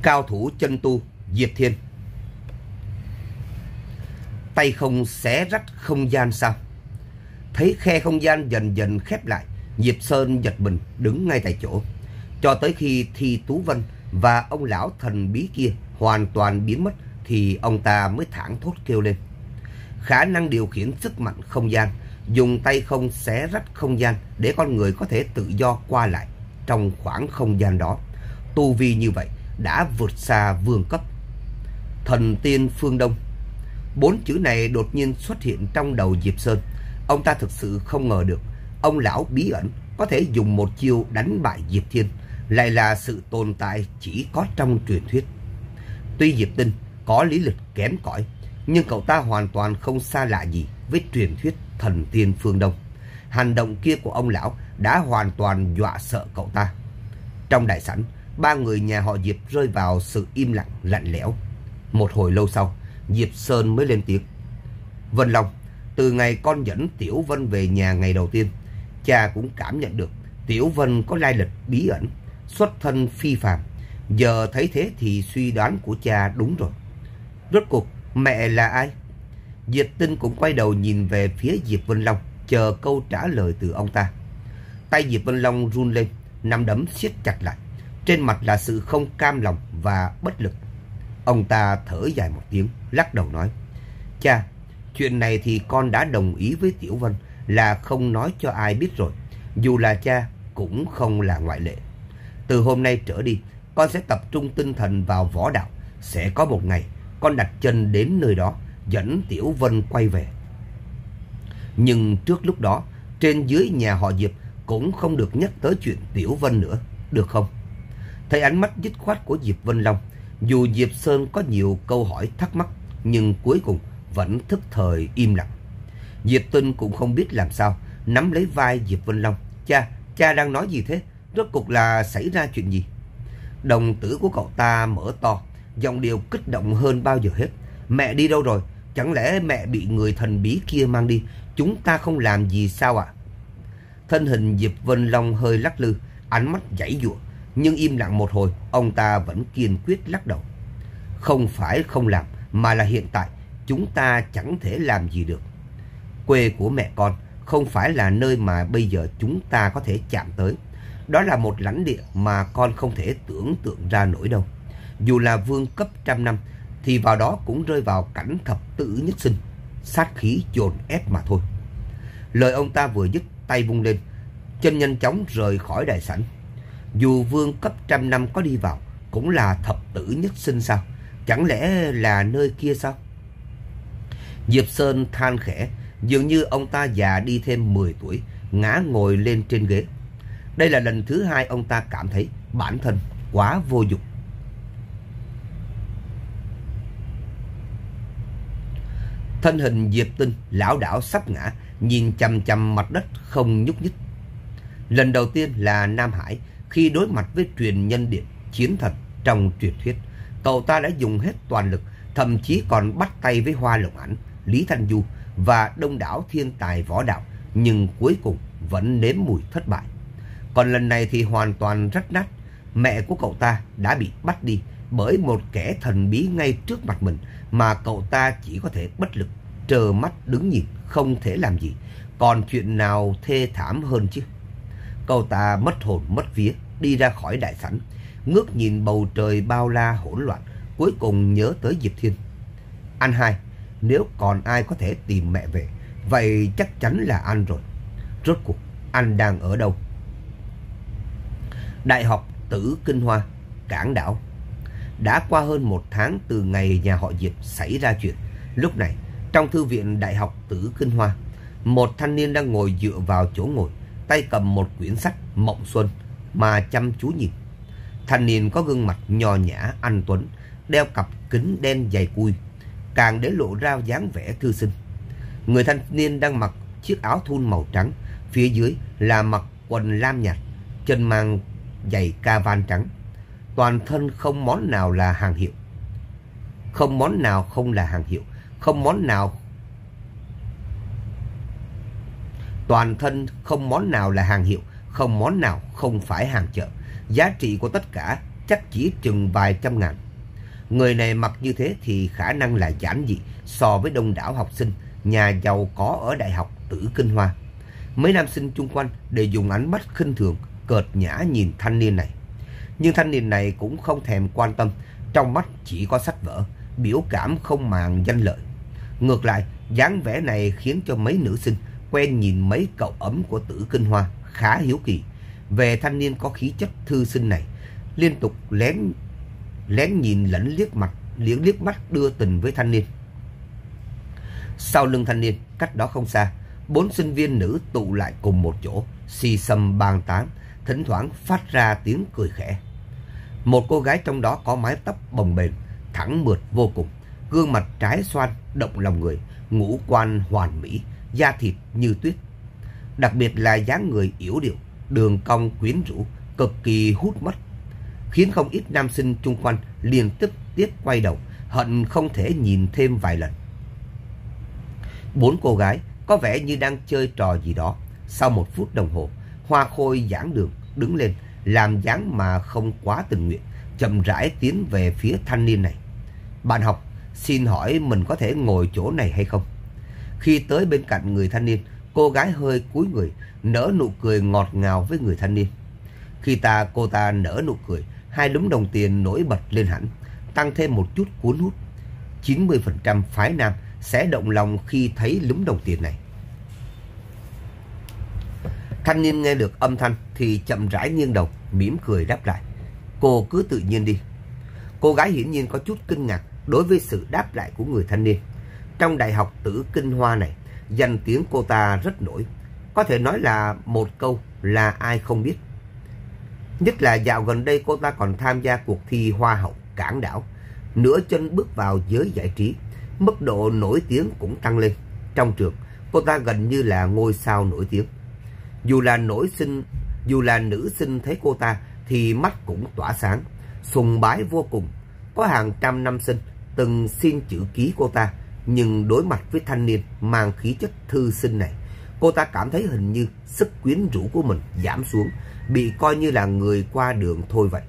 Cao thủ chân tu Diệp Thiên. Tay không xé rách không gian sao? Thấy khe không gian dần dần khép lại, Diệp Sơn giật mình đứng ngay tại chỗ. Cho tới khi Thi Tú Vân và ông lão thần bí kia hoàn toàn biến mất thì ông ta mới thảng thốt kêu lên. Khả năng điều khiển sức mạnh không gian, dùng tay không xé rách không gian để con người có thể tự do qua lại trong khoảng không gian đó. Tu vi như vậy đã vượt xa vương cấp. Thần tiên phương Đông. 4 chữ này đột nhiên xuất hiện trong đầu Diệp Sơn. Ông ta thực sự không ngờ được ông lão bí ẩn có thể dùng một chiêu đánh bại Diệp Thiên, lại là sự tồn tại chỉ có trong truyền thuyết. Tuy Diệp Tinh có lý lịch kém cỏi, nhưng cậu ta hoàn toàn không xa lạ gì với truyền thuyết thần tiên phương Đông. Hành động kia của ông lão đã hoàn toàn dọa sợ cậu ta. Trong đại sảnh, 3 người nhà họ Diệp rơi vào sự im lặng lạnh lẽo. Một hồi lâu sau, Diệp Sơn mới lên tiếng. Vân Long, từ ngày con dẫn Tiểu Vân về nhà ngày đầu tiên, cha cũng cảm nhận được Tiểu Vân có lai lịch bí ẩn, xuất thân phi phàm. Giờ thấy thế thì suy đoán của cha đúng rồi. Rốt cuộc mẹ là ai? Diệp Tinh cũng quay đầu nhìn về phía Diệp Vân Long, chờ câu trả lời từ ông ta. Tay Diệp Vân Long run lên, nắm đấm siết chặt lại. Trên mặt là sự không cam lòng và bất lực. Ông ta thở dài một tiếng, lắc đầu nói. Cha, chuyện này thì con đã đồng ý với Tiểu Vân là không nói cho ai biết rồi. Dù là cha cũng không là ngoại lệ. Từ hôm nay trở đi, con sẽ tập trung tinh thần vào võ đạo. Sẽ có một ngày con đặt chân đến nơi đó, dẫn Tiểu Vân quay về. Nhưng trước lúc đó, trên dưới nhà họ Diệp cũng không được nhắc tới chuyện Tiểu Vân nữa, được không? Thấy ánh mắt dứt khoát của Diệp Vân Long, dù Diệp Sơn có nhiều câu hỏi thắc mắc, nhưng cuối cùng vẫn thức thời im lặng. Diệp Tinh cũng không biết làm sao, nắm lấy vai Diệp Vân Long. Cha đang nói gì thế? Rốt cuộc là xảy ra chuyện gì? Đồng tử của cậu ta mở to, giọng điệu kích động hơn bao giờ hết. Mẹ đi đâu rồi? Chẳng lẽ mẹ bị người thần bí kia mang đi? Chúng ta không làm gì sao ạ? Thân hình Diệp Vân Long hơi lắc lư, ánh mắt giãy giụa, nhưng im lặng một hồi, ông ta vẫn kiên quyết lắc đầu. Không phải không làm, mà là hiện tại chúng ta chẳng thể làm gì được. Quê của mẹ con không phải là nơi mà bây giờ chúng ta có thể chạm tới. Đó là một lãnh địa mà con không thể tưởng tượng ra nổi đâu. Dù là vương cấp trăm năm thì vào đó cũng rơi vào cảnh thập tử nhất sinh, sát khí dồn ép mà thôi. Lời ông ta vừa dứt, tay vung lên, chân nhanh chóng rời khỏi đại sảnh. Dù vương cấp trăm năm có đi vào cũng là thập tử nhất sinh sao? Chẳng lẽ là nơi kia sao? Diệp Sơn than khẽ, dường như ông ta già đi thêm 10 tuổi, ngã ngồi lên trên ghế. Đây là lần thứ 2 ông ta cảm thấy bản thân quá vô dụng. Thân hình Diệp Tinh lảo đảo sắp ngã, nhìn chằm chằm mặt đất không nhúc nhích. Lần đầu tiên là Nam Hải, khi đối mặt với truyền nhân điện chiến thần trong truyền thuyết, cậu ta đã dùng hết toàn lực, thậm chí còn bắt tay với Hoa Lộng Ảnh, Lý Thanh Du và đông đảo thiên tài võ đạo, nhưng cuối cùng vẫn nếm mùi thất bại. Còn lần này thì hoàn toàn rách nát. Mẹ của cậu ta đã bị bắt đi bởi một kẻ thần bí ngay trước mặt mình, mà cậu ta chỉ có thể bất lực trơ mắt đứng nhìn, không thể làm gì. Còn chuyện nào thê thảm hơn chứ? Cậu ta mất hồn mất vía đi ra khỏi đại sảnh, ngước nhìn bầu trời bao la hỗn loạn, cuối cùng nhớ tới Diệp Thiên. Anh hai, nếu còn ai có thể tìm mẹ về, vậy chắc chắn là anh rồi. Rốt cuộc anh đang ở đâu? Đại học Tử Kinh Hoa, Cảng Đảo. Đã qua hơn 1 tháng từ ngày nhà họ Diệp xảy ra chuyện. Lúc này, trong thư viện Đại học Tử Kinh Hoa, một thanh niên đang ngồi dựa vào chỗ ngồi, tay cầm một quyển sách Mộng Xuân mà chăm chú nhìn. Thanh niên có gương mặt nho nhã anh tuấn, đeo cặp kính đen dày cui, càng để lộ ra dáng vẻ thư sinh. Người thanh niên đang mặc chiếc áo thun màu trắng, phía dưới là mặc quần lam nhạt, chân mang giày ca van trắng. Toàn thân không món nào là hàng hiệu, không món nào không là hàng hiệu, không món nào toàn thân không món nào là hàng hiệu, không món nào không phải hàng chợ. Giá trị của tất cả chắc chỉ chừng vài trăm ngàn. Người này mặc như thế thì khả năng là giản dị so với đông đảo học sinh nhà giàu có ở Đại học Tử Kinh Hoa. Mấy nam sinh chung quanh đều dùng ánh mắt khinh thường, cợt nhã nhìn thanh niên này. Nhưng thanh niên này cũng không thèm quan tâm, trong mắt chỉ có sách vở, biểu cảm không màng danh lợi. Ngược lại, dáng vẻ này khiến cho mấy nữ sinh quen nhìn mấy cậu ấm của Tử Kinh Hoa khá hiếu kỳ về thanh niên có khí chất thư sinh này, liên tục lén nhìn lẫn liếc mắt đưa tình với thanh niên. Sau lưng thanh niên, cách đó không xa, 4 sinh viên nữ tụ lại cùng một chỗ, xì xầm bàn tán, thỉnh thoảng phát ra tiếng cười khẽ. Một cô gái trong đó có mái tóc bồng bềnh, thẳng mượt vô cùng, gương mặt trái xoan động lòng người, ngũ quan hoàn mỹ, da thịt như tuyết. Đặc biệt là dáng người yểu điệu, đường cong quyến rũ, cực kỳ hút mắt, khiến không ít nam sinh chung quanh liên tiếp quay đầu, hận không thể nhìn thêm vài lần. 4 cô gái có vẻ như đang chơi trò gì đó. Sau 1 phút đồng hồ, Hoa Khôi giảng đường đứng lên, làm dáng mà không quá tình nguyện, chậm rãi tiến về phía thanh niên này. Bạn học, xin hỏi mình có thể ngồi chỗ này hay không? Khi tới bên cạnh người thanh niên, cô gái hơi cúi người, nở nụ cười ngọt ngào với người thanh niên. Khi cô ta nở nụ cười, 2 lúm đồng tiền nổi bật lên hẳn, tăng thêm một chút cuốn hút. 90% phái nam sẽ động lòng khi thấy lúm đồng tiền này. Thanh niên nghe được âm thanh thì chậm rãi nghiêng đầu, mỉm cười đáp lại. Cô cứ tự nhiên đi. Cô gái hiển nhiên có chút kinh ngạc đối với sự đáp lại của người thanh niên. Trong Đại học Tử Kinh Hoa này, danh tiếng cô ta rất nổi. Có thể nói là một câu là ai không biết. Nhất là dạo gần đây cô ta còn tham gia cuộc thi Hoa hậu Cảng Đảo. Nửa chân bước vào giới giải trí, mức độ nổi tiếng cũng tăng lên. Trong trường, cô ta gần như là ngôi sao nổi tiếng. Dù là nữ sinh thấy cô ta thì mắt cũng tỏa sáng, sùng bái vô cùng. Có hàng trăm nam sinh từng xin chữ ký cô ta, nhưng đối mặt với thanh niên mang khí chất thư sinh này, cô ta cảm thấy hình như sức quyến rũ của mình giảm xuống, bị coi như là người qua đường thôi vậy.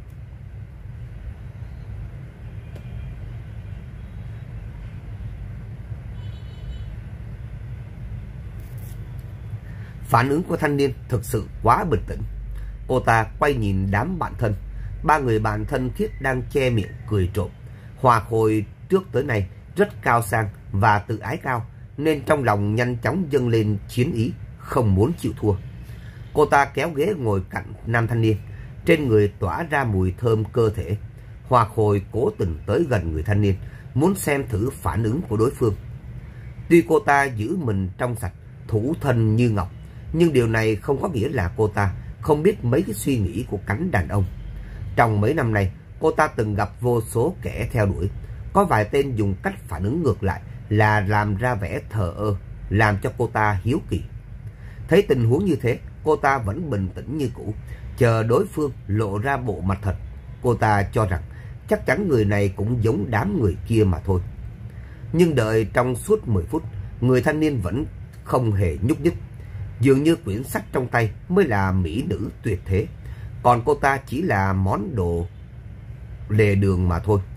Phản ứng của thanh niên thực sự quá bình tĩnh. Cô ta quay nhìn đám bạn thân. 3 người bạn thân thiết đang che miệng cười trộm. Hoa Khôi trước tới nay rất cao sang và tự ái cao, nên trong lòng nhanh chóng dâng lên chiến ý, không muốn chịu thua. Cô ta kéo ghế ngồi cạnh nam thanh niên, trên người tỏa ra mùi thơm cơ thể. Hoa Khôi cố tình tới gần người thanh niên, muốn xem thử phản ứng của đối phương. Tuy cô ta giữ mình trong sạch, thủ thân như ngọc, nhưng điều này không có nghĩa là cô ta không biết mấy cái suy nghĩ của cánh đàn ông. Trong mấy năm này, cô ta từng gặp vô số kẻ theo đuổi. Có vài tên dùng cách phản ứng ngược lại là làm ra vẻ thờ ơ, làm cho cô ta hiếu kỳ. Thấy tình huống như thế, cô ta vẫn bình tĩnh như cũ, chờ đối phương lộ ra bộ mặt thật. Cô ta cho rằng chắc chắn người này cũng giống đám người kia mà thôi. Nhưng đợi trong suốt 10 phút, người thanh niên vẫn không hề nhúc nhích. Dường như quyển sách trong tay mới là mỹ nữ tuyệt thế, còn cô ta chỉ là món đồ lề đường mà thôi.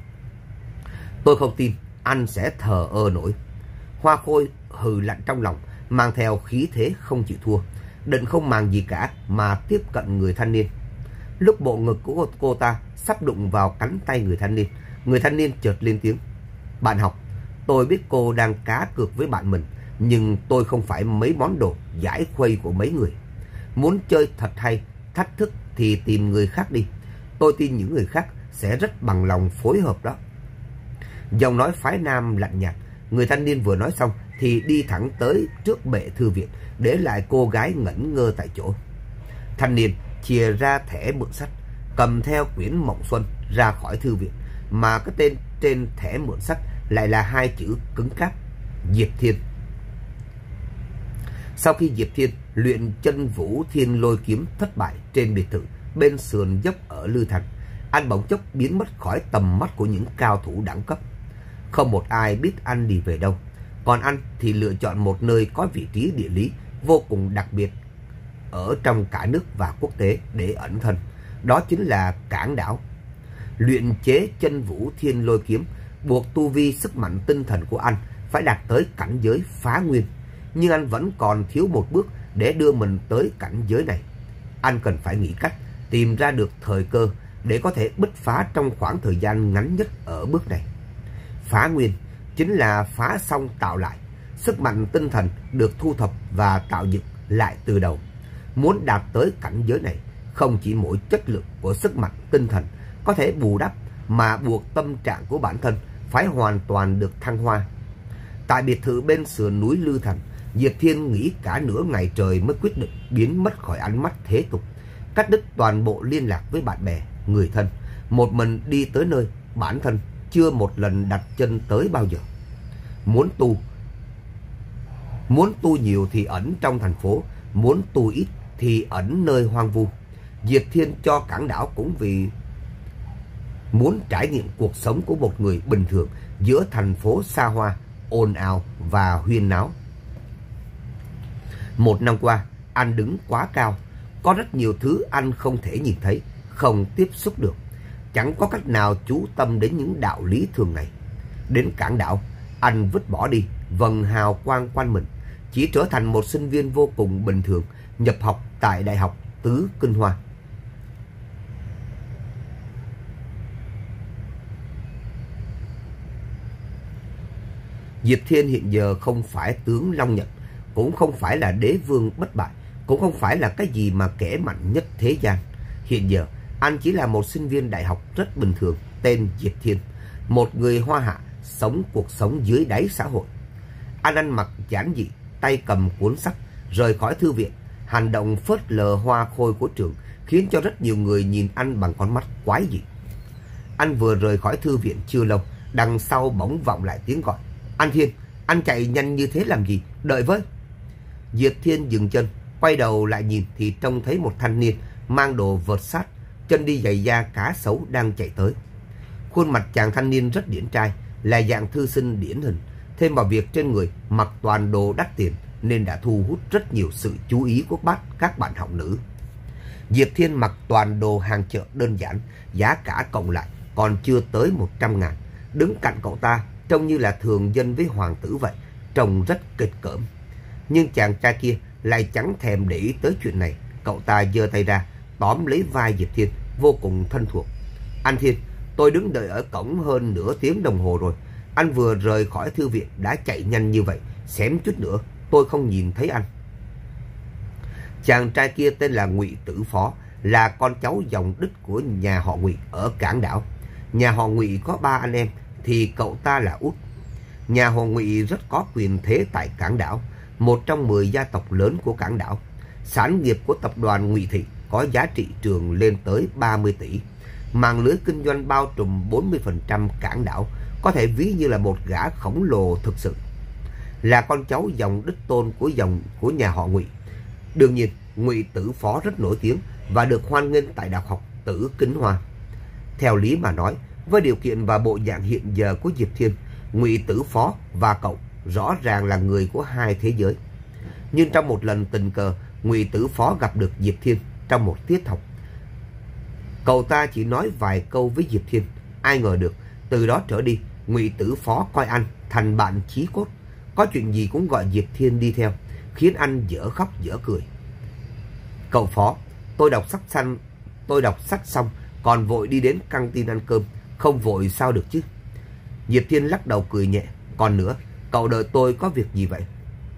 Tôi không tin anh sẽ thờ ơ nổi. Hoa Khôi hừ lạnh trong lòng, mang theo khí thế không chịu thua, định không màng gì cả mà tiếp cận người thanh niên. Lúc bộ ngực của cô ta sắp đụng vào cánh tay người thanh niên chợt lên tiếng. Bạn học, tôi biết cô đang cá cược với bạn mình, nhưng tôi không phải mấy món đồ giải khuây của mấy người. Muốn chơi thật hay, thách thức thì tìm người khác đi. Tôi tin những người khác sẽ rất bằng lòng phối hợp đó. Giọng nói phái nam lạnh nhạt, người thanh niên vừa nói xong thì đi thẳng tới trước bệ thư viện, để lại cô gái ngẩn ngơ tại chỗ. Thanh niên chìa ra thẻ mượn sách, cầm theo quyển Mộng Xuân ra khỏi thư viện, mà cái tên trên thẻ mượn sách lại là 2 chữ cứng cáp: Diệp Thiên. Sau khi Diệp Thiên luyện chân vũ thiên lôi kiếm thất bại trên biệt thự bên sườn dốc ở Lư Thành, anh bỗng chốc biến mất khỏi tầm mắt của những cao thủ đẳng cấp. Không một ai biết anh đi về đâu, còn anh thì lựa chọn một nơi có vị trí địa lý vô cùng đặc biệt ở trong cả nước và quốc tế để ẩn thân. Đó chính là Cảng Đảo, Luyện chế chân vũ thiên lôi kiếm buộc tu vi sức mạnh tinh thần của anh phải đạt tới cảnh giới phá nguyên. Nhưng anh vẫn còn thiếu một bước để đưa mình tới cảnh giới này. Anh cần phải nghĩ cách tìm ra được thời cơ để có thể bứt phá trong khoảng thời gian ngắn nhất ở bước này. Phá nguyên chính là phá xong tạo lại. Sức mạnh tinh thần được thu thập và tạo dựng lại từ đầu. Muốn đạt tới cảnh giới này, không chỉ mỗi chất lượng của sức mạnh tinh thần có thể bù đắp, mà buộc tâm trạng của bản thân phải hoàn toàn được thăng hoa. Tại biệt thự bên sườn núi Lư Thành, Diệp Thiên nghĩ cả nửa ngày trời mới quyết định biến mất khỏi ánh mắt thế tục, cắt đứt toàn bộ liên lạc với bạn bè, người thân, một mình đi tới nơi bản thân chưa một lần đặt chân tới bao giờ. Muốn tu nhiều thì ẩn trong thành phố, muốn tu ít thì ẩn nơi hoang vu. Diệp Thiên cho Cảng Đảo cũng vì muốn trải nghiệm cuộc sống của một người bình thường giữa thành phố xa hoa, ồn ào và huyên náo. Một năm qua, anh đứng quá cao, có rất nhiều thứ anh không thể nhìn thấy, không tiếp xúc được. Chẳng có cách nào chú tâm đến những đạo lý thường ngày. Đến Cảng Đảo, anh vứt bỏ đi vầng hào quang quanh mình, chỉ trở thành một sinh viên vô cùng bình thường, nhập học tại Đại học Tứ Kinh Hoa. Diệp Thiên hiện giờ không phải tướng Long Nhật, cũng không phải là đế vương bất bại, cũng không phải là cái gì mà kẻ mạnh nhất thế gian. Hiện giờ, anh chỉ là một sinh viên đại học rất bình thường, tên Diệp Thiên, một người Hoa Hạ sống cuộc sống dưới đáy xã hội. Anh ăn mặc giản dị, tay cầm cuốn sách, rời khỏi thư viện. Hành động phớt lờ hoa khôi của trường khiến cho rất nhiều người nhìn anh bằng con mắt quái dị. Anh vừa rời khỏi thư viện chưa lâu, đằng sau bỗng vọng lại tiếng gọi. Anh Thiên, anh chạy nhanh như thế làm gì? Đợi với. Diệp Thiên dừng chân, quay đầu lại nhìn thì trông thấy một thanh niên mang đồ vợt sát, chân đi giày da cá sấu đang chạy tới. Khuôn mặt chàng thanh niên rất điển trai, là dạng thư sinh điển hình. Thêm vào việc trên người mặc toàn đồ đắt tiền nên đã thu hút rất nhiều sự chú ý của các bạn học nữ. Diệp Thiên mặc toàn đồ hàng chợ đơn giản, giá cả cộng lại còn chưa tới 100.000. Đứng cạnh cậu ta trông như là thường dân với hoàng tử vậy, trông rất kịch cỡm. Nhưng chàng trai kia lại chẳng thèm để ý tới chuyện này. Cậu ta giơ tay ra, tóm lấy vai Diệp Thiên, vô cùng thân thuộc. Anh Thiên, tôi đứng đợi ở cổng hơn nửa tiếng đồng hồ rồi. Anh vừa rời khỏi thư viện đã chạy nhanh như vậy, xém chút nữa tôi không nhìn thấy anh. Chàng trai kia tên là Ngụy Tử Phó, là con cháu dòng đích của nhà họ Ngụy ở Cảng Đảo. Nhà họ Ngụy có 3 anh em thì cậu ta là út. Nhà họ Ngụy rất có quyền thế tại Cảng Đảo, một trong 10 gia tộc lớn của Cảng Đảo. Sản nghiệp của tập đoàn Ngụy Thị có giá trị trường lên tới 30 tỷ. Mạng lưới kinh doanh bao trùm 40% Cảng Đảo, có thể ví như là một gã khổng lồ thực sự. Là con cháu dòng đích tôn của nhà họ Ngụy. Đương nhiên, Ngụy Tử Phó rất nổi tiếng và được hoan nghênh tại Đại học Tử Kính Hoa. Theo lý mà nói, với điều kiện và bộ dạng hiện giờ của Diệp Thiên, Ngụy Tử Phó và cậu rõ ràng là người của hai thế giới. Nhưng trong một lần tình cờ, Ngụy Tử Phó gặp được Diệp Thiên trong một tiết học. Cậu ta chỉ nói vài câu với Diệp Thiên, ai ngờ được từ đó trở đi, Ngụy Tử Phó coi anh thành bạn chí cốt, có chuyện gì cũng gọi Diệp Thiên đi theo, khiến anh dở khóc dở cười. Cậu Phó, tôi đọc sách xong còn vội đi đến căng tin ăn cơm, không vội sao được chứ? Diệp Thiên lắc đầu cười nhẹ. Còn nữa, cậu đợi tôi có việc gì vậy?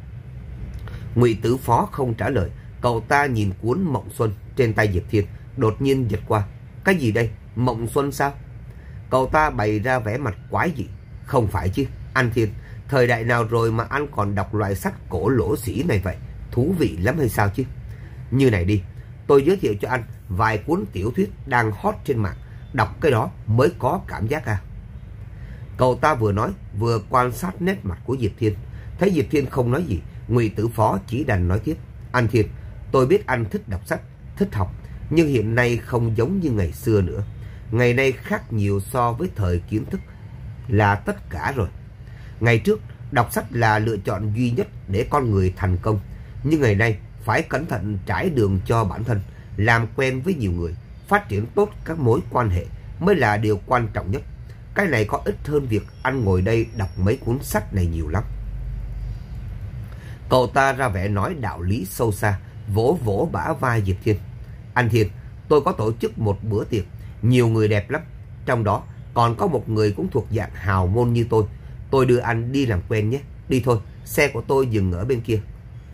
Ngụy Tử Phó không trả lời. Cậu ta nhìn cuốn Mộng Xuân trên tay Diệp Thiên, đột nhiên giật qua. Cái gì đây? Mộng Xuân sao? Cậu ta bày ra vẻ mặt quái dị. Không phải chứ, anh Thiên, thời đại nào rồi mà anh còn đọc loại sách cổ lỗ sĩ này vậy? Thú vị lắm hay sao chứ? Như này đi, tôi giới thiệu cho anh vài cuốn tiểu thuyết đang hot trên mạng, đọc cái đó mới có cảm giác à. Cậu ta vừa nói vừa quan sát nét mặt của Diệp Thiên. Thấy Diệp Thiên không nói gì, Ngụy Tử Phó chỉ đành nói tiếp. Anh Thiên, tôi biết anh thích đọc sách, thích học, nhưng hiện nay không giống như ngày xưa nữa. Ngày nay khác nhiều so với thời kiến thức là tất cả rồi. Ngày trước, đọc sách là lựa chọn duy nhất để con người thành công. Nhưng ngày nay, phải cẩn thận trải đường cho bản thân, làm quen với nhiều người, phát triển tốt các mối quan hệ, mới là điều quan trọng nhất. Cái này có ích hơn việc anh ngồi đây đọc mấy cuốn sách này nhiều lắm. Cậu ta ra vẻ nói đạo lý sâu xa, vỗ vỗ bả vai Diệp Thiên. Anh Thiên, tôi có tổ chức một bữa tiệc, nhiều người đẹp lắm. Trong đó còn có một người cũng thuộc dạng hào môn như tôi. Tôi đưa anh đi làm quen nhé. Đi thôi, xe của tôi dừng ở bên kia.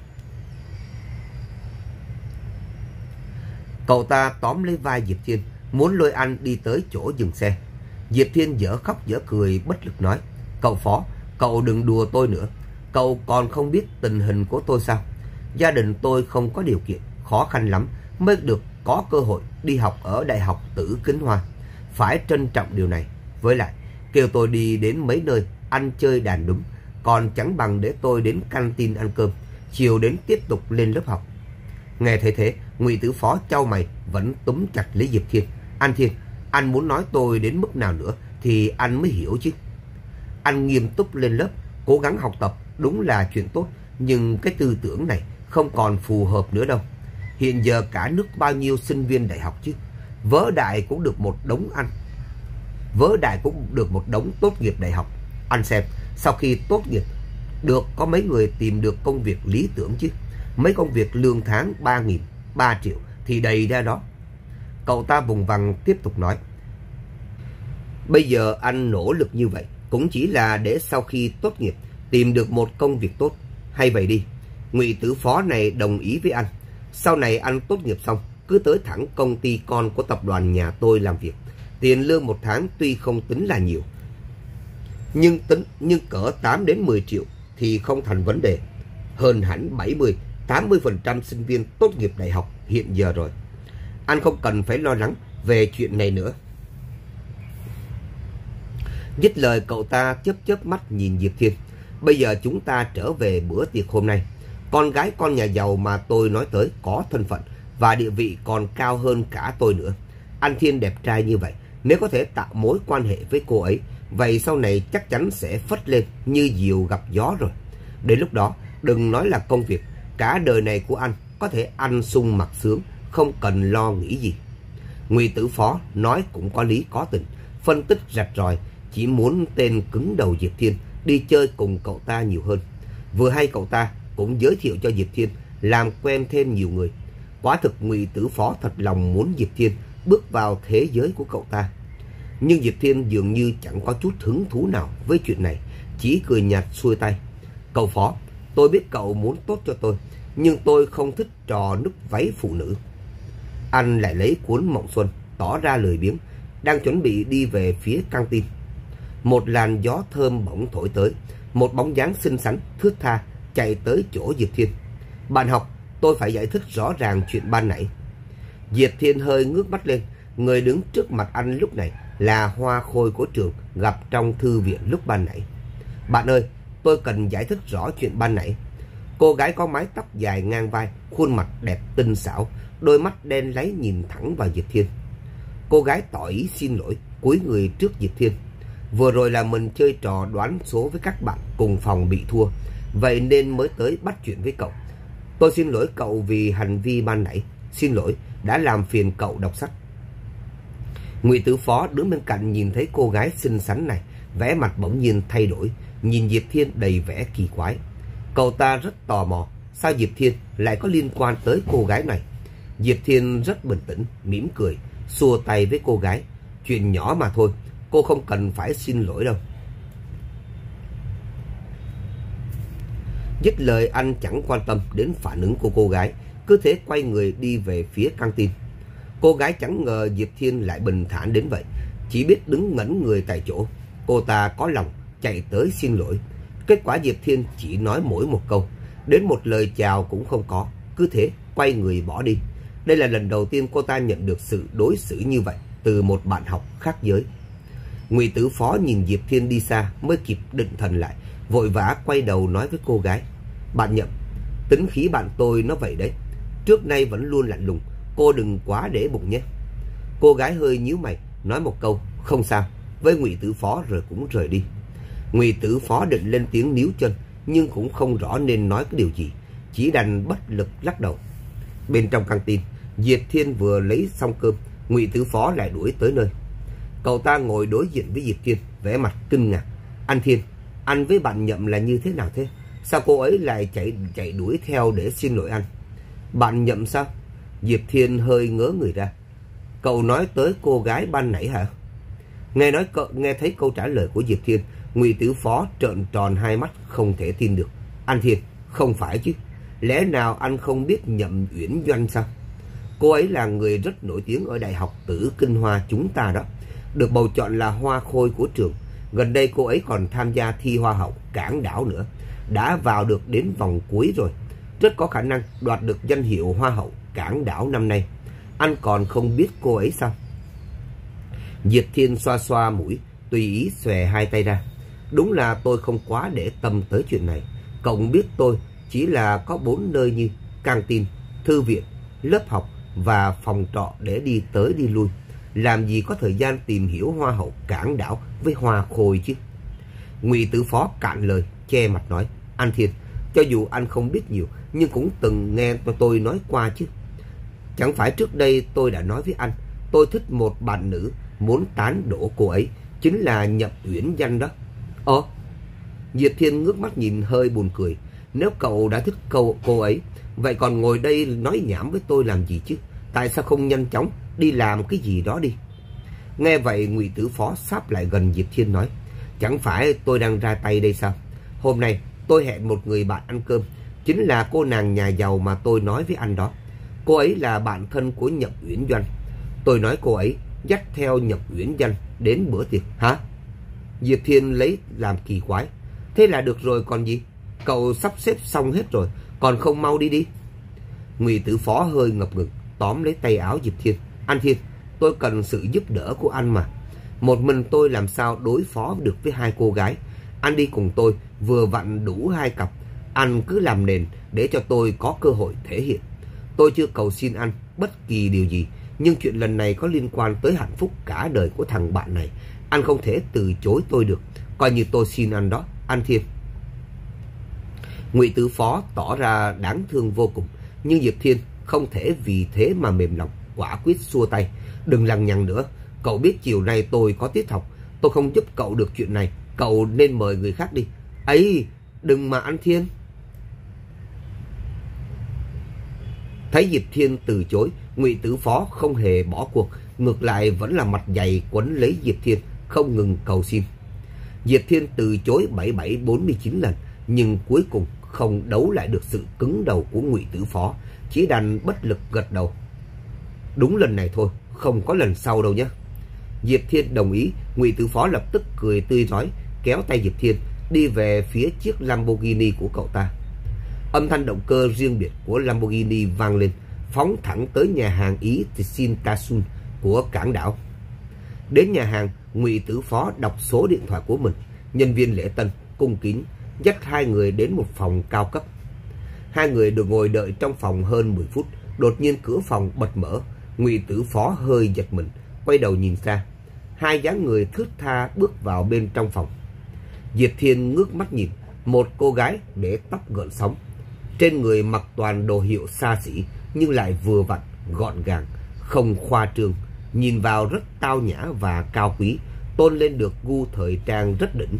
Cậu ta tóm lấy vai Diệp Thiên, muốn lôi anh đi tới chỗ dừng xe. Diệp Thiên dở khóc dở cười bất lực nói, cậu Phó, cậu đừng đùa tôi nữa. Cậu còn không biết tình hình của tôi sao? Gia đình tôi không có điều kiện, khó khăn lắm mới được có cơ hội đi học ở Đại học Tử Kính Hoa. Phải trân trọng điều này. Với lại, kêu tôi đi đến mấy nơi ăn chơi đàn đúng, còn chẳng bằng để tôi đến canteen ăn cơm, chiều đến tiếp tục lên lớp học. Nghe thấy thế, Ngụy Tử Phó chau mày vẫn túm chặt lấy Diệp Thiên. Anh Thiên, anh muốn nói tôi đến mức nào nữa thì anh mới hiểu chứ. Anh nghiêm túc lên lớp, cố gắng học tập đúng là chuyện tốt, nhưng cái tư tưởng này không còn phù hợp nữa đâu. Hiện giờ cả nước bao nhiêu sinh viên đại học chứ. Vớ đại cũng được một đống tốt nghiệp đại học. Anh xem, sau khi tốt nghiệp được có mấy người tìm được công việc lý tưởng chứ. Mấy công việc lương tháng 3.000, 3 triệu thì đầy ra đó. Cậu ta vùng vằng tiếp tục nói, bây giờ anh nỗ lực như vậy cũng chỉ là để sau khi tốt nghiệp tìm được một công việc tốt. Hay vậy đi, Ngụy Tử Phó này đồng ý với anh. Sau này anh tốt nghiệp xong cứ tới thẳng công ty con của tập đoàn nhà tôi làm việc. Tiền lương một tháng tuy không tính là nhiều, nhưng cỡ 8 đến 10 triệu thì không thành vấn đề. Hơn hẳn 70-80% sinh viên tốt nghiệp đại học hiện giờ rồi. Anh không cần phải lo lắng về chuyện này nữa. Dứt lời, cậu ta chớp mắt nhìn Diệp Thiên. Bây giờ chúng ta trở về bữa tiệc hôm nay. Con gái con nhà giàu mà tôi nói tới có thân phận và địa vị còn cao hơn cả tôi nữa. Anh Thiên đẹp trai như vậy, nếu có thể tạo mối quan hệ với cô ấy, vậy sau này chắc chắn sẽ phất lên như diều gặp gió rồi. Đến lúc đó, đừng nói là công việc, cả đời này của anh có thể ăn sung mặc sướng, không cần lo nghĩ gì. Ngụy Tử Phó nói cũng có lý có tình, phân tích rạch ròi, chỉ muốn tên cứng đầu Diệp Thiên đi chơi cùng cậu ta nhiều hơn. Vừa hay cậu ta cũng giới thiệu cho Diệp Thiên làm quen thêm nhiều người. Quả thực Ngụy Tử Phó thật lòng muốn Diệp Thiên bước vào thế giới của cậu ta. Nhưng Diệp Thiên dường như chẳng có chút hứng thú nào với chuyện này, chỉ cười nhạt xuôi tay. Cậu Phó, tôi biết cậu muốn tốt cho tôi, nhưng tôi không thích trò núp váy phụ nữ. Anh lại lấy cuốn Mộng Xuân, tỏ ra lười biếng, đang chuẩn bị đi về phía căng tin. Một làn gió thơm bỗng thổi tới, một bóng dáng xinh xắn, thướt tha chạy tới chỗ Diệp Thiên. Bạn học, tôi phải giải thích rõ ràng chuyện ban nãy. Diệp Thiên hơi ngước mắt lên, người đứng trước mặt anh lúc này là Hoa Khôi của trường gặp trong thư viện lúc ban nãy. Bạn ơi, tôi cần giải thích rõ chuyện ban nãy. Cô gái có mái tóc dài ngang vai, khuôn mặt đẹp tinh xảo, đôi mắt đen láy nhìn thẳng vào Diệp Thiên. Cô gái tỏ ý xin lỗi, cúi người trước Diệp Thiên. Vừa rồi là mình chơi trò đoán số với các bạn cùng phòng bị thua, vậy nên mới tới bắt chuyện với cậu. Tôi xin lỗi cậu vì hành vi ban nãy, xin lỗi đã làm phiền cậu đọc sách. Ngụy Tử Phó đứng bên cạnh nhìn thấy cô gái xinh xắn này, vẻ mặt bỗng nhiên thay đổi, nhìn Diệp Thiên đầy vẻ kỳ quái. Cậu ta rất tò mò, sao Diệp Thiên lại có liên quan tới cô gái này. Diệp Thiên rất bình tĩnh, mỉm cười, xua tay với cô gái. Chuyện nhỏ mà thôi, cô không cần phải xin lỗi đâu. Dứt lời, anh chẳng quan tâm đến phản ứng của cô gái, cứ thế quay người đi về phía căng tin. Cô gái chẳng ngờ Diệp Thiên lại bình thản đến vậy, chỉ biết đứng ngẩn người tại chỗ. Cô ta có lòng chạy tới xin lỗi. Kết quả Diệp Thiên chỉ nói mỗi một câu, đến một lời chào cũng không có, cứ thế quay người bỏ đi. Đây là lần đầu tiên cô ta nhận được sự đối xử như vậy từ một bạn học khác giới. Ngụy Tử Phó nhìn Diệp Thiên đi xa mới kịp định thần lại, vội vã quay đầu nói với cô gái. Bạn Nhậm, tính khí bạn tôi nó vậy đấy, trước nay vẫn luôn lạnh lùng, cô đừng quá để bụng nhé. Cô gái hơi nhíu mày, nói một câu không sao với Ngụy Tử Phó rồi cũng rời đi. Ngụy Tử Phó định lên tiếng níu chân, nhưng cũng không rõ nên nói cái điều gì, chỉ đành bất lực lắc đầu. Bên trong căng tin, Diệp Thiên vừa lấy xong cơm, Ngụy Tử Phó lại đuổi tới nơi. Cậu ta ngồi đối diện với Diệp Thiên, vẻ mặt kinh ngạc. Anh Thiên, anh với bạn Nhậm là như thế nào thế? Sao cô ấy lại chạy đuổi theo để xin lỗi anh? Bạn Nhậm sao? Diệp Thiên hơi ngớ người ra. Cậu nói tới cô gái ban nãy hả? Nghe thấy câu trả lời của Diệp Thiên, Ngụy Tử Phó trợn tròn hai mắt không thể tin được. Anh Thiên, không phải chứ? Lẽ nào anh không biết Nhậm Uyển Doanh sao? Cô ấy là người rất nổi tiếng ở Đại học Tử Kinh Hoa chúng ta đó, được bầu chọn là hoa khôi của trường. Gần đây cô ấy còn tham gia thi Hoa hậu Cảng Đảo nữa, đã vào được đến vòng cuối rồi, rất có khả năng đoạt được danh hiệu Hoa hậu Cảng Đảo năm nay. Anh còn không biết cô ấy sao? Diệp Thiên xoa xoa mũi, tùy ý xòe hai tay ra. Đúng là tôi không quá để tâm tới chuyện này. Cậu biết tôi chỉ là có 4 nơi như căng tin, thư viện, lớp học và phòng trọ để đi tới đi lui. Làm gì có thời gian tìm hiểu Hoa hậu Cảng Đảo với hoa khôi chứ? Ngụy Tử Phó cạn lời, che mặt nói. Anh Thiên, cho dù anh không biết nhiều, nhưng cũng từng nghe tôi nói qua chứ. Chẳng phải trước đây tôi đã nói với anh, tôi thích một bạn nữ, muốn tán đổ cô ấy, chính là Nhậm Uyển Doanh đó. Diệp Thiên ngước mắt nhìn hơi buồn cười. Nếu cậu đã thích cô ấy, vậy còn ngồi đây nói nhảm với tôi làm gì chứ? Tại sao không nhanh chóng đi làm cái gì đó đi? Nghe vậy, Ngụy Tử Phó sáp lại gần Diệp Thiên nói. Chẳng phải tôi đang ra tay đây sao? Hôm nay tôi hẹn một người bạn ăn cơm, chính là cô nàng nhà giàu mà tôi nói với anh đó. Cô ấy là bạn thân của Nhậm Uyển Doanh. Tôi nói cô ấy dắt theo Nhậm Uyển Doanh đến bữa tiệc. Hả? Diệp Thiên lấy làm kỳ quái. Thế là được rồi còn gì? Cậu sắp xếp xong hết rồi, còn không mau đi đi? Ngụy Tử Phó hơi ngập ngừng, tóm lấy tay áo Diệp Thiên. Anh Thiên, tôi cần sự giúp đỡ của anh mà. Một mình tôi làm sao đối phó được với hai cô gái? Anh đi cùng tôi, vừa vặn đủ hai cặp. Anh cứ làm nền để cho tôi có cơ hội thể hiện. Tôi chưa cầu xin anh bất kỳ điều gì, nhưng chuyện lần này có liên quan tới hạnh phúc cả đời của thằng bạn này. Anh không thể từ chối tôi được. Coi như tôi xin anh đó, anh Thiên. Ngụy Tử Phó tỏ ra đáng thương vô cùng, nhưng Diệp Thiên không thể vì thế mà mềm lòng, quả quyết xua tay. Đừng lằng nhằng nữa, cậu biết chiều nay tôi có tiết học, tôi không giúp cậu được chuyện này, cậu nên mời người khác đi. Ấy, đừng mà anh Thiên. Thấy Diệp Thiên từ chối, Ngụy Tử Phó không hề bỏ cuộc, ngược lại vẫn là mặt dày quấn lấy Diệp Thiên, không ngừng cầu xin. Diệp Thiên từ chối 7749 lần, nhưng cuối cùng không đấu lại được sự cứng đầu của Ngụy Tử Phó, chỉ đành bất lực gật đầu. Đúng lần này thôi, không có lần sau đâu nhé. Diệp Thiên đồng ý. Ngụy Tử Phó lập tức cười tươi rói, kéo tay Diệp Thiên đi về phía chiếc Lamborghini của cậu ta. Âm thanh động cơ riêng biệt của Lamborghini vang lên, phóng thẳng tới nhà hàng Ý Shintasun của Cảng Đảo. Đến nhà hàng, Ngụy Tử Phó đọc số điện thoại của mình. Nhân viên lễ tân cung kính dắt hai người đến một phòng cao cấp. Hai người được ngồi đợi trong phòng hơn 10 phút. Đột nhiên cửa phòng bật mở. Ngụy Tử Phó hơi giật mình, quay đầu nhìn ra. Hai dáng người thướt tha bước vào bên trong phòng. Diệp Thiên ngước mắt nhìn, một cô gái để tóc gợn sóng, trên người mặc toàn đồ hiệu xa xỉ nhưng lại vừa vặn, gọn gàng, không khoa trương, nhìn vào rất tao nhã và cao quý, tôn lên được gu thời trang rất đỉnh.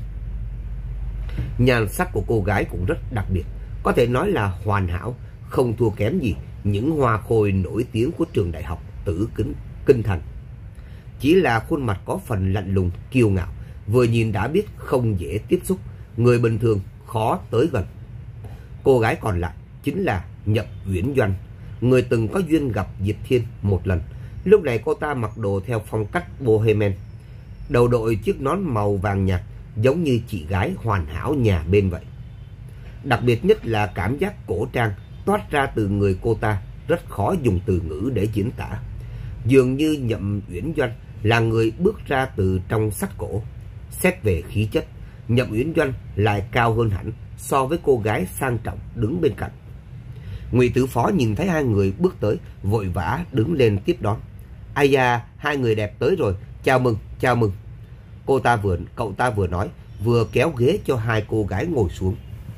Nhan sắc của cô gái cũng rất đặc biệt, có thể nói là hoàn hảo, không thua kém gì những hoa khôi nổi tiếng của trường đại học Tử Kinh Thành. Chỉ là khuôn mặt có phần lạnh lùng, kiêu ngạo, vừa nhìn đã biết không dễ tiếp xúc, người bình thường khó tới gần. Cô gái còn lại chính là Nhậm Uyển Doanh, người từng có duyên gặp Diệp Thiên một lần. Lúc này cô ta mặc đồ theo phong cách bohemian, đầu đội chiếc nón màu vàng nhạt, giống như chị gái hoàn hảo nhà bên vậy. Đặc biệt nhất là cảm giác cổ trang toát ra từ người cô ta, rất khó dùng từ ngữ để diễn tả. Dường như Nhậm Uyển Doanh là người bước ra từ trong sách cổ. Xét về khí chất, Nhậm Uyển Doanh lại cao hơn hẳn so với cô gái sang trọng đứng bên cạnh. Ngụy Tử Phó nhìn thấy hai người bước tới, vội vã đứng lên tiếp đón. Ai da, hai người đẹp tới rồi, chào mừng, chào mừng. Cậu ta vừa nói, vừa kéo ghế cho hai cô gái ngồi xuống.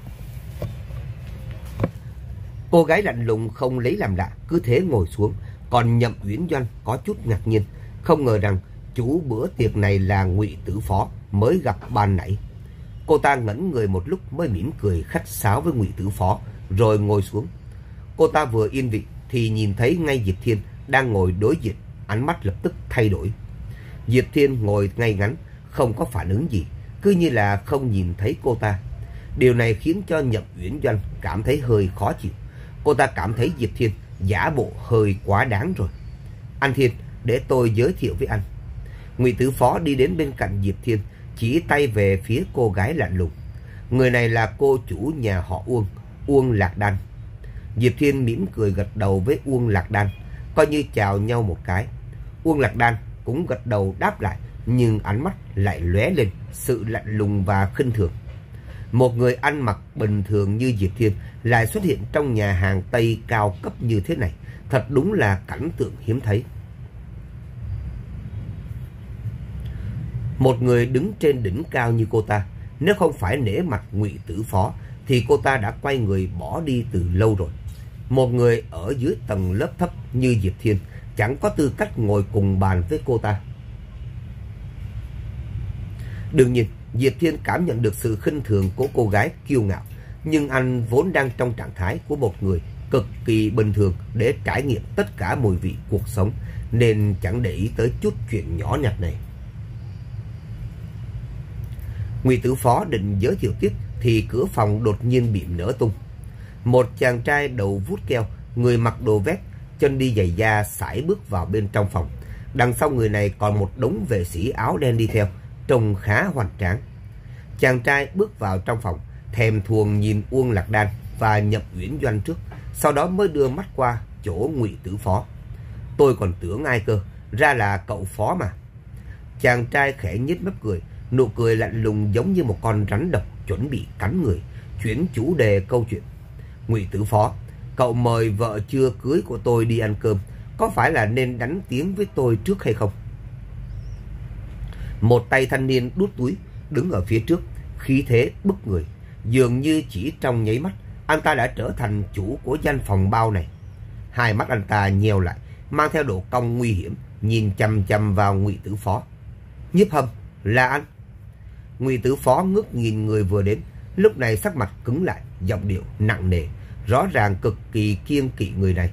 Cô gái lạnh lùng không lấy làm lạ, cứ thế ngồi xuống. Còn Nhậm Uyển Doanh có chút ngạc nhiên, không ngờ rằng chủ bữa tiệc này là Ngụy Tử Phó mới gặp ban nãy. Cô ta ngẩn người một lúc mới mỉm cười khách sáo với Ngụy Tử Phó rồi ngồi xuống. Cô ta vừa yên vị thì nhìn thấy ngay Diệp Thiên đang ngồi đối diện, ánh mắt lập tức thay đổi. Diệp Thiên ngồi ngay ngắn, không có phản ứng gì, cứ như là không nhìn thấy cô ta. Điều này khiến cho Nhậm Uyển Doanh cảm thấy hơi khó chịu. Cô ta cảm thấy Diệp Thiên giả bộ hơi quá đáng rồi. Anh Thiên, để tôi giới thiệu với anh. Ngụy Tử Phó đi đến bên cạnh Diệp Thiên, chỉ tay về phía cô gái lạnh lùng. Người này là cô chủ nhà họ Uông, Uông Lạc Đan. Diệp Thiên mỉm cười gật đầu với Uông Lạc Đan, coi như chào nhau một cái. Uông Lạc Đan cũng gật đầu đáp lại, nhưng ánh mắt lại lóe lên sự lạnh lùng và khinh thường. Một người ăn mặc bình thường như Diệp Thiên lại xuất hiện trong nhà hàng Tây cao cấp như thế này, thật đúng là cảnh tượng hiếm thấy. Một người đứng trên đỉnh cao như cô ta, nếu không phải nể mặt Ngụy Tử Phó thì cô ta đã quay người bỏ đi từ lâu rồi. Một người ở dưới tầng lớp thấp như Diệp Thiên chẳng có tư cách ngồi cùng bàn với cô ta. Đương nhiên, Diệp Thiên cảm nhận được sự khinh thường của cô gái kiêu ngạo, nhưng anh vốn đang trong trạng thái của một người cực kỳ bình thường để trải nghiệm tất cả mùi vị cuộc sống, nên chẳng để ý tới chút chuyện nhỏ nhặt này. Ngụy Tử Phó định giới thiệu tiếp thì cửa phòng đột nhiên bị nở tung. Một chàng trai đầu vuốt keo, người mặc đồ vest, chân đi giày da sải bước vào bên trong phòng. Đằng sau người này còn một đống vệ sĩ áo đen đi theo, trông khá hoành tráng. Chàng trai bước vào trong phòng, thèm thuồng nhìn Uông Lạc Đan và Nhậm Uyển Doanh trước, sau đó mới đưa mắt qua chỗ Ngụy Tử Phó. Tôi còn tưởng ai cơ, ra là cậu Phó mà. Chàng trai khẽ nhếch mép cười, nụ cười lạnh lùng giống như một con rắn độc chuẩn bị cắn người, chuyển chủ đề câu chuyện. Ngụy Tử Phó, cậu mời vợ chưa cưới của tôi đi ăn cơm, có phải là nên đánh tiếng với tôi trước hay không? Một tay thanh niên đút túi đứng ở phía trước, khí thế bức người, dường như chỉ trong nháy mắt anh ta đã trở thành chủ của gian phòng bao này. Hai mắt anh ta nheo lại, mang theo độ cong nguy hiểm, nhìn chằm chằm vào Ngụy Tử Phó. Nhiếp Hâm, là anh? Ngụy Tử Phó ngước nhìn người vừa đến, lúc này sắc mặt cứng lại, giọng điệu nặng nề, rõ ràng cực kỳ kiêng kỵ người này.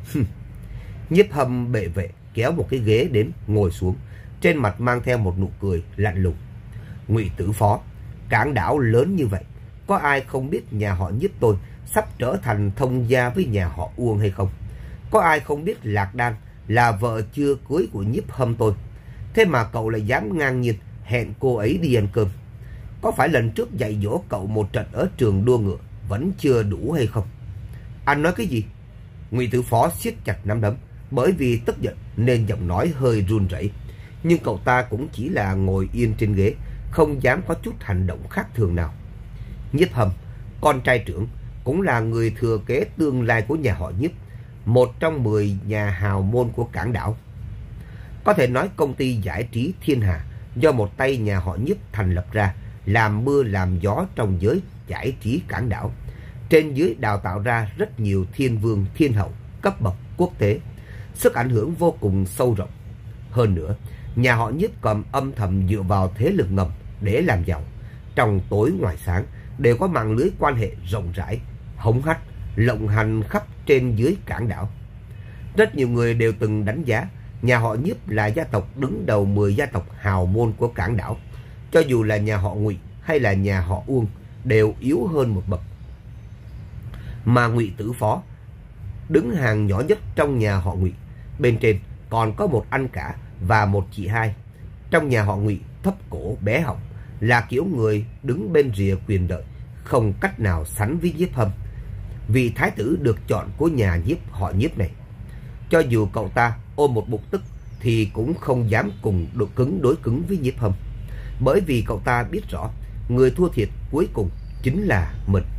Nhiếp Hâm bệ vệ kéo một cái ghế đến ngồi xuống, trên mặt mang theo một nụ cười lạnh lùng. Ngụy Tử Phó, cảng đảo lớn như vậy, có ai không biết nhà họ Nhiếp tôi sắp trở thành thông gia với nhà họ Uông hay không? Có ai không biết Lạc Đan là vợ chưa cưới của Nhiếp Hâm tôi? Thế mà cậu lại dám ngang nhiên hẹn cô ấy đi ăn cơm. Có phải lần trước dạy dỗ cậu một trận ở trường đua ngựa vẫn chưa đủ hay không? Anh nói cái gì? Ngụy Tử Phó siết chặt nắm đấm, bởi vì tức giận nên giọng nói hơi run rẩy. Nhưng cậu ta cũng chỉ là ngồi yên trên ghế, không dám có chút hành động khác thường nào. Nhiếp Hâm, con trai trưởng, cũng là người thừa kế tương lai của nhà họ Nhiếp, một trong 10 nhà hào môn của cảng đảo. Có thể nói công ty giải trí Thiên Hà do một tay nhà họ Nhiếp thành lập ra, làm mưa làm gió trong giới giải trí cảng đảo. Trên dưới đào tạo ra rất nhiều thiên vương thiên hậu cấp bậc quốc tế, sức ảnh hưởng vô cùng sâu rộng. Hơn nữa, nhà họ Nhiếp còn âm thầm dựa vào thế lực ngầm để làm giàu. Trong tối ngoài sáng đều có mạng lưới quan hệ rộng rãi, hống hách, lộng hành khắp trên dưới cảng đảo. Rất nhiều người đều từng đánh giá nhà họ Nhiếp là gia tộc đứng đầu 10 gia tộc hào môn của cảng đảo. Cho dù là nhà họ Ngụy hay là nhà họ Uông đều yếu hơn một bậc. Mà Ngụy Tử Phó đứng hàng nhỏ nhất trong nhà họ Ngụy. Bên trên còn có một anh cả và một chị hai. Trong nhà họ Ngụy thấp cổ bé họng, là kiểu người đứng bên rìa quyền lợi, không cách nào sánh với Nhiếp Hâm, vị thái tử được chọn của nhà Nhiếp họ Nhiếp này. Cho dù cậu ta ôm một bụng tức thì cũng không dám cùng đối cứng với Nhiếp Hâm, bởi vì cậu ta biết rõ người thua thiệt cuối cùng chính là mình.